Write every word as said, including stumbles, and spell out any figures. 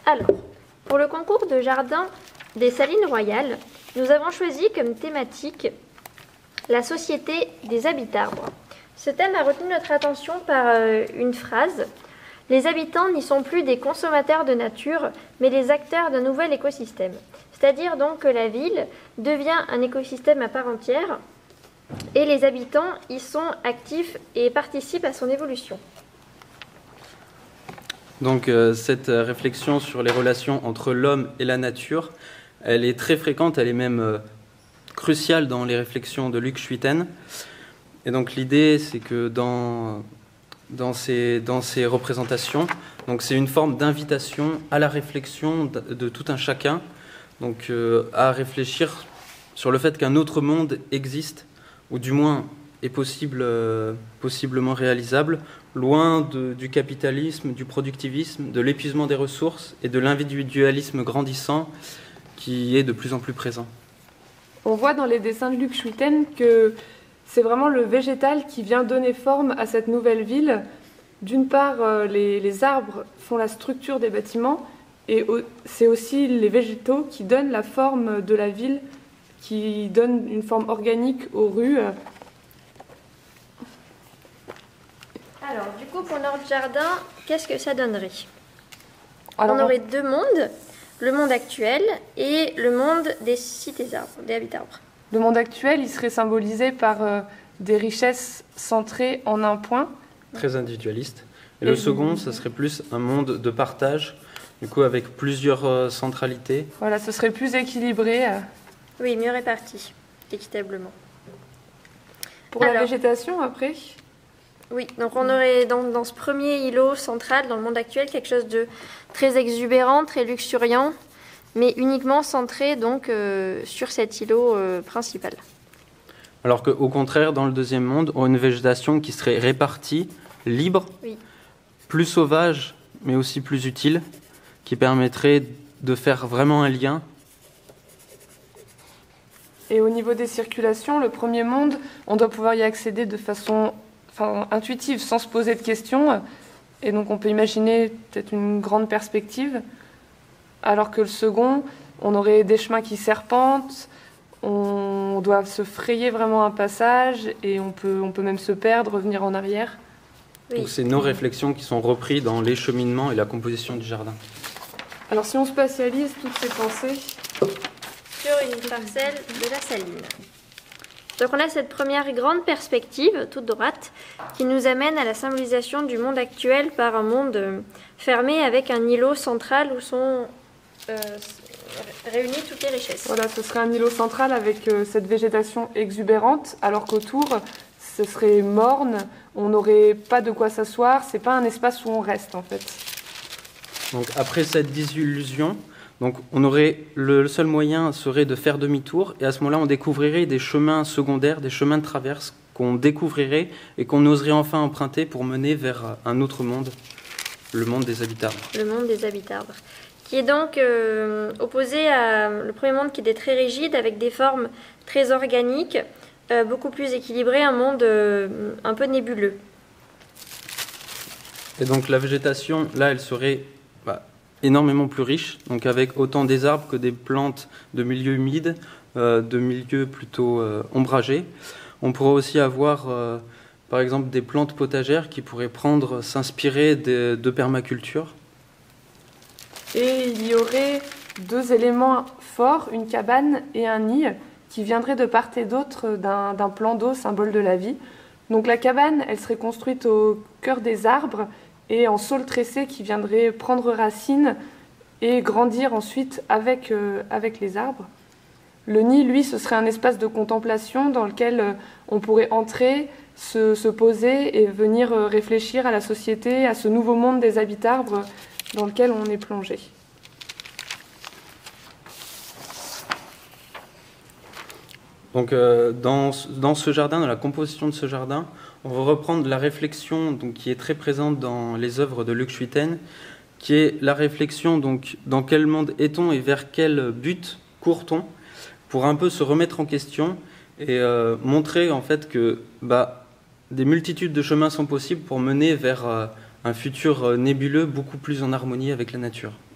Alors, pour le concours de jardin des Salines Royales, nous avons choisi comme thématique la société des habitarbres. Ce thème a retenu notre attention par euh, une phrase. Les habitants n'y sont plus des consommateurs de nature, mais des acteurs d'un nouvel écosystème. C'est-à-dire donc que la ville devient un écosystème à part entière et les habitants y sont actifs et participent à son évolution. Donc euh, cette réflexion sur les relations entre l'homme et la nature, elle est très fréquente, elle est même euh, cruciale dans les réflexions de Luc Schuiten. Et donc l'idée, c'est que dans, dans, ces, dans ces représentations, donc c'est une forme d'invitation à la réflexion de, de tout un chacun, donc euh, à réfléchir sur le fait qu'un autre monde existe, ou du moins est possible, euh, possiblement réalisable, loin de, du capitalisme, du productivisme, de l'épuisement des ressources et de l'individualisme grandissant qui est de plus en plus présent. On voit dans les dessins de Luc Schuiten que c'est vraiment le végétal qui vient donner forme à cette nouvelle ville. D'une part, les, les arbres font la structure des bâtiments et c'est aussi les végétaux qui donnent la forme de la ville, qui donnent une forme organique aux rues. Alors, du coup, pour notre jardin, qu'est-ce que ça donnerait? Alors, on aurait deux mondes, le monde actuel et le monde des cités arbres, des habitarbres. Le monde actuel, il serait symbolisé par euh, des richesses centrées en un point. Très individualiste. Et, et le second, ça serait plus un monde de partage, du coup avec plusieurs euh, centralités. Voilà, ce serait plus équilibré. Euh. Oui, mieux réparti, équitablement. Pour Alors, la végétation, après? Oui, donc on aurait dans, dans ce premier îlot central, dans le monde actuel, quelque chose de très exubérant, très luxuriant, mais uniquement centré donc euh, sur cet îlot euh, principal. Alors qu'au contraire, dans le deuxième monde, on a une végétation qui serait répartie, libre, oui. plus sauvage, mais aussi plus utile, qui permettrait de faire vraiment un lien. Et au niveau des circulations, le premier monde, on doit pouvoir y accéder de façon enfin, intuitive, sans se poser de questions. Et donc on peut imaginer peut-être une grande perspective. Alors que le second, on aurait des chemins qui serpentent, on doit se frayer vraiment un passage et on peut, on peut même se perdre, revenir en arrière. Oui. Donc c'est nos réflexions qui sont reprises dans les cheminements et la composition du jardin. Alors si on spatialise toutes ces pensées sur une parcelle de la Saline. Donc on a cette première grande perspective, toute droite, qui nous amène à la symbolisation du monde actuel par un monde fermé avec un îlot central où sont euh, réunies toutes les richesses. Voilà, ce serait un îlot central avec euh, cette végétation exubérante, alors qu'autour, ce serait morne, on n'aurait pas de quoi s'asseoir, c'est pas un espace où on reste en fait. Donc après cette désillusion, donc on aurait, le seul moyen serait de faire demi-tour et à ce moment-là on découvrirait des chemins secondaires, des chemins de traverse qu'on découvrirait et qu'on oserait enfin emprunter pour mener vers un autre monde, le monde des habitarbres. Le monde des habitarbres, qui est donc euh, opposé à le premier monde qui était très rigide avec des formes très organiques, euh, beaucoup plus équilibré, un monde euh, un peu nébuleux. Et donc la végétation, là, elle serait bah, énormément plus riche, donc avec autant des arbres que des plantes de milieux humides, euh, de milieux plutôt euh, ombragés. On pourrait aussi avoir, euh, par exemple, des plantes potagères qui pourraient prendre, s'inspirer de, de permaculture. Et il y aurait deux éléments forts, une cabane et un nid, qui viendraient de part et d'autre d'un, d'un plan d'eau, symbole de la vie. Donc la cabane, elle serait construite au cœur des arbres et en saules tressés qui viendraient prendre racine et grandir ensuite avec, euh, avec les arbres. Le nid, lui, ce serait un espace de contemplation dans lequel euh, on pourrait entrer, se, se poser et venir euh, réfléchir à la société, à ce nouveau monde des habitarbres dans lequel on est plongé. Donc euh, dans, dans ce jardin, dans la composition de ce jardin, on va reprendre la réflexion donc, qui est très présente dans les œuvres de Luc Schuiten, qui est la réflexion donc dans quel monde est-on et vers quel but court-on, pour un peu se remettre en question et euh, montrer en fait que bah, des multitudes de chemins sont possibles pour mener vers euh, un futur nébuleux beaucoup plus en harmonie avec la nature.